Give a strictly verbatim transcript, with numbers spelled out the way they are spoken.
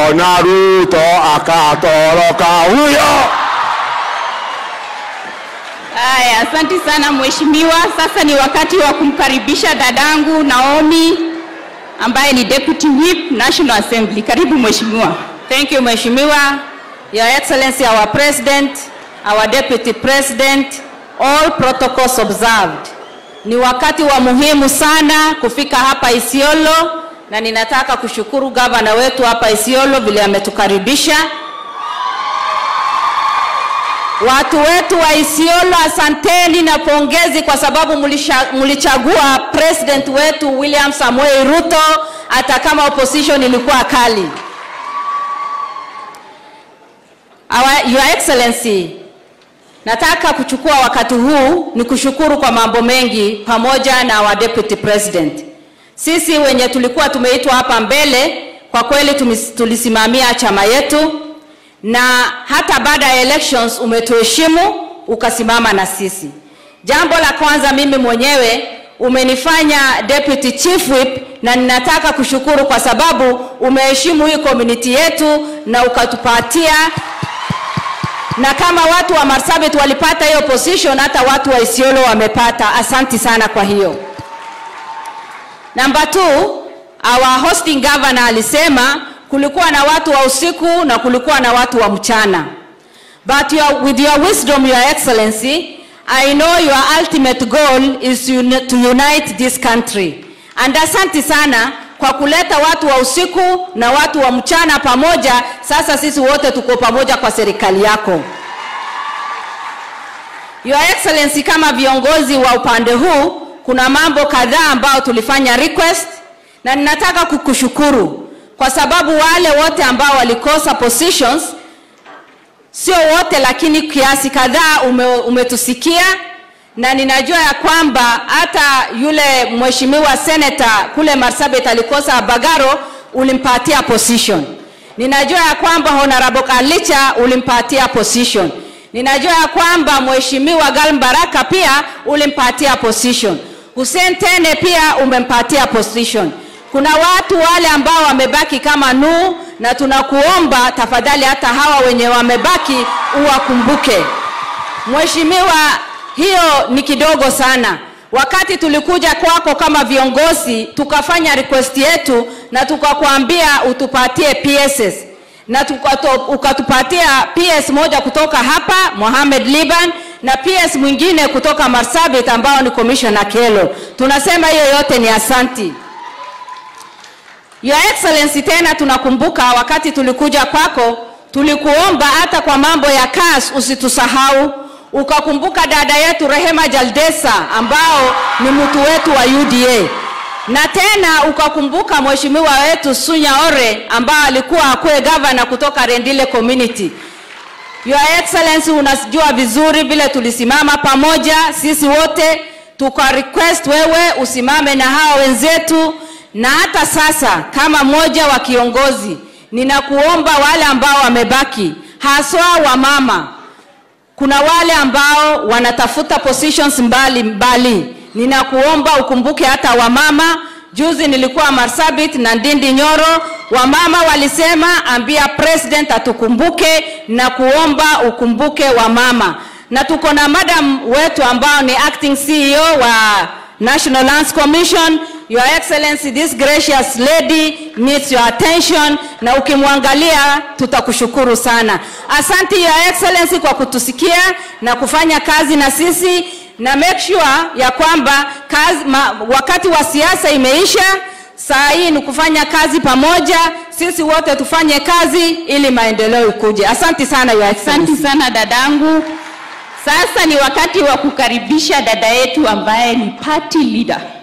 na Ruto akatoroka huyo. Aya, asante sana mheshimiwa. Sasa ni wakati wa kumkaribisha dadangu Naomi ambaye ni Deputy Whip National Assembly. Karibu mheshimiwa. Thank you mheshimiwa. Your Excellency, our President, our Deputy President, all protocols observed. Ni wakati wa muhimu sana kufika hapa Isiolo, na ninataka kushukuru gavana wetu hapa Isiolo vile ametukaribisha. Watu wetu wa Isiolo, asanteni na pongezi kwa sababu mlichagua president wetu William Samoei Ruto hata kama opposition ilikuwa kali. Our, Your Excellency, nataka kuchukua wakati huu ni kushukuru kwa mambo mengi pamoja na wa Deputy President. Sisi wenye tulikuwa tumeitwa hapa mbele, kwa kweli tulisimamia chama yetu, na hata baada ya elections umetuheshimu ukasimama na sisi. Jambo la kwanza, mimi mwenyewe umenifanya Deputy Chief Whip, na ninataka kushukuru kwa sababu umeheshimu hii community yetu na ukatupatia, na kama watu wa Marsabit walipata hiyo position, hata watu wa Isiolo wamepata. Asante sana kwa hiyo. Number two, our hosting governor alisema kulikuwa na watu wa usiku na kulikuwa na watu wa mchana. But your, with your wisdom, Your Excellency, I know your ultimate goal is to unite this country. And asante sana kwa kuleta watu wa usiku na watu wa mchana pamoja. Sasa sisi wote tuko pamoja kwa serikali yako. Your Excellency, kama viongozi wa upande huu, kuna mambo kadhaa ambao tulifanya request, na ninataka kukushukuru kwa sababu wale wote ambao walikosa positions, sio wote lakini kiasi kadhaa ume, umetusikia, na ninajua ya kwamba hata yule mheshimiwa senator kule Marsabit alikosa Bagaro, ulimpatia position. Ninajua ya kwamba Honorable Kalicha ulimpatia position. Ninajua ya kwamba mheshimiwa Galmbaraka pia ulimpatia position. Hussein Tene pia umempatia position. Kuna watu wale ambao wamebaki kama nu, na tunakuomba tafadhali hata hawa wenye wamebaki uwakumbuke. Mheshimiwa, hiyo ni kidogo sana. Wakati tulikuja kwako kama viongozi, tukafanya request yetu na tukakuambia utupatie P S S. Na ukatupatia P S moja kutoka hapa Mohamed Liban, na P S mwingine kutoka Marsabit ambao ni Commissioner Kelo. Tunasema hiyo yote ni asanti. Your Excellency, tena tunakumbuka wakati tulikuja kwako, tulikuomba hata kwa mambo ya Kazi usitusahau. Ukakumbuka dada yetu Rehema Jaldesa ambao ni mtu wetu wa U D A. Na tena ukakumbuka mheshimiwa wetu Sunya Ore ambao alikuwa akue governor kutoka Rendile community. Your Excellency, unajua vizuri vile tulisimama pamoja sisi wote, tuka request wewe usimame na hao wenzetu. Na hata sasa kama moja wa kiongozi, ninakuomba wale ambao wamebaki, haswa wa mama, kuna wale ambao wanatafuta positions mbali mbali, ninakuomba ukumbuke hata wa mama. Juzi nilikuwa Marsabit na Ndindi Nyoro, wa mama walisema ambia president atukumbuke, na kuomba ukumbuke wa mama. Na tuko na madam wetu ambao ni acting C E O wa National Lands Commission. Your Excellency, this gracious lady needs your attention, na ukimwangalia tutakushukuru sana. Asante Your Excellency kwa kutusikia na kufanya kazi na sisi, na make sure ya kwamba kazi, ma, wakati wa siasa imeisha, saa hii ni kufanya kazi pamoja, sisi wote tufanye kazi ili maendeleo ikuje. Asante sana Your Excellency. Asante sana dadangu. Sasa ni wakati wa kukaribisha dada yetu ambaye ni party leader.